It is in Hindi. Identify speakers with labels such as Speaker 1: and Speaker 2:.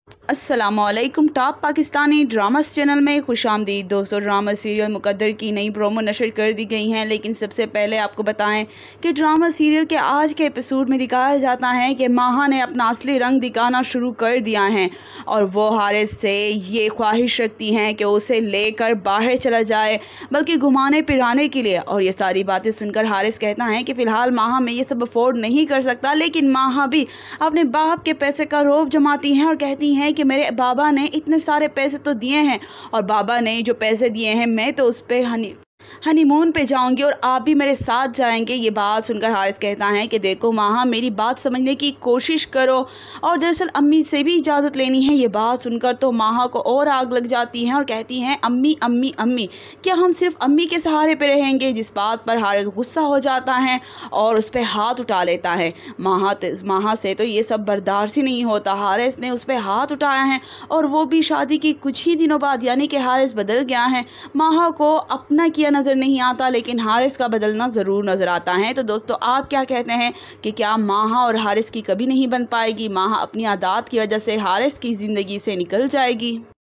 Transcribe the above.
Speaker 1: अस्सलामुअलैकुम। टॉप पाकिस्तानी ड्रामास चैनल में खुशामदीद दोस्तों। ड्रामा सीरियल मुकद्दर की नई प्रोमो नशर कर दी गई हैं, लेकिन सबसे पहले आपको बताएं कि ड्रामा सीरियल के आज के एपिसोड में दिखाया जाता है कि माहा ने अपना असली रंग दिखाना शुरू कर दिया है और वो हारिस से ये ख्वाहिश रखती हैं कि उसे लेकर बाहर चला जाए, बल्कि घुमाने फिराने के लिए। और ये सारी बातें सुनकर हारिस कहता है कि फ़िलहाल माहा मैं ये सब अफोर्ड नहीं कर सकता, लेकिन माहा भी अपने बाप के पैसे का रौब जमाती हैं और कहती हैं कि मेरे बाबा ने इतने सारे पैसे तो दिए हैं और बाबा ने जो पैसे दिए हैं मैं तो उस पे हनीमून पे जाऊंगी और आप भी मेरे साथ जाएंगे। ये बात सुनकर हारिस कहता है कि देखो माहा, मेरी बात समझने की कोशिश करो। और दरअसल अम्मी से भी इजाज़त लेनी है। ये बात सुनकर तो माहा को और आग लग जाती है और कहती हैं अम्मी अम्मी अम्मी, क्या हम सिर्फ अम्मी के सहारे पे रहेंगे? जिस बात पर हारिस गुस्सा हो जाता है और उस पर हाथ उठा लेता है। माहा से तो ये सब बर्दाश्त ही नहीं होता। हारिस ने उस पर हाथ उठाया है और वो भी शादी की कुछ ही दिनों बाद, यानी कि हारिस बदल गया है। माहा को अपना किया नज़र नहीं आता, लेकिन हारिस का बदलना ज़रूर नज़र आता है। तो दोस्तों आप क्या कहते हैं कि क्या माहा और हारिस की कभी नहीं बन पाएगी? माहा अपनी आदत की वजह से हारिस की ज़िंदगी से निकल जाएगी?